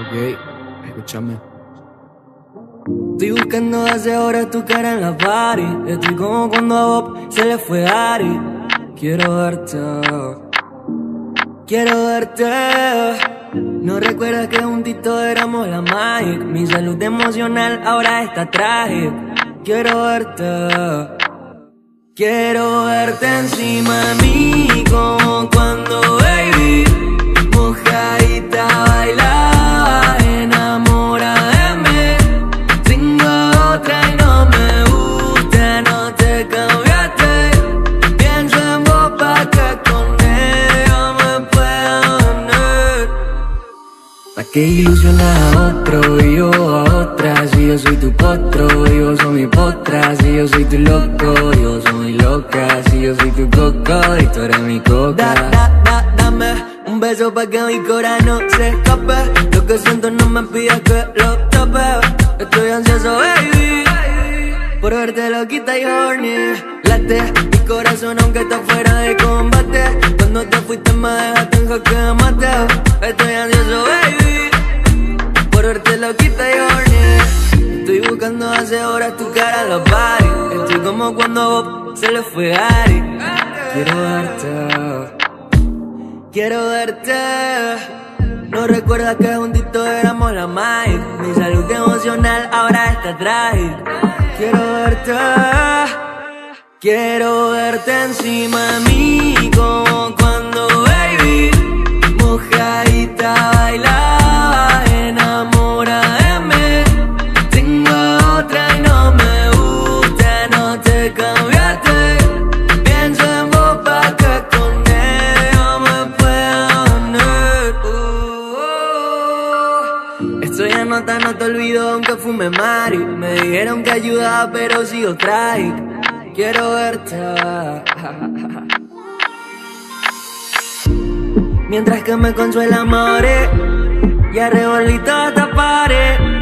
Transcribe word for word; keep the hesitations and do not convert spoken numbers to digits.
Hey, escúchame. Estoy buscando hace horas tu cara en la party. Estoy como cuando a Bob se le fue Ari. Quiero verte, quiero verte. No recuerdas que juntito éramos la Magic. Mi salud emocional ahora está trágica. Quiero verte, quiero verte encima de mí, como cuando baby mojadita bailaba, enamorada de mí. Tengo otra y no me gusta, no te cambiaste. Pienso en vos pa' que con ella me pueda venir. ¿Pa' qué ilusionar a otro y yo a otra? Si yo soy tu potro, y vos sos mi potra. Si yo soy tu loco, y vos sos mi loca. Si yo soy tu coco, y tú eres mi coca. Da, da, da, dame un beso pa' que mi cora no se escape. Lo que siento no me pidas que lo tape. Estoy ansioso, baby, por verte loquita y horny. Late mi corazón aunque está fuera de combate. Cuando te fuiste me dejaste en jaque mate. Estoy ansioso, baby, por verte loquita y horny. Estoy buscando hace horas tu cara en la party. Estoy como cuando a Bob se le fue Ari. Quiero verte, quiero verte. No recuerdas que juntitos éramos la Magic. Mi salud emocional ahora está trágica. Quiero verte, quiero verte encima de mí, como cuando baby mojadita bailaba, enamorada de mí. Tengo otra y no me gusta, no te cambiaste. Pienso en vos pa' que con ella me pueda venir. uh, uh. Estoy en nota, no te olvido aunque fume mari. Me dijeron que ayudaba pero sigo trágico. Quiero verte mientras que me consuela amore y arrebolito hasta pared.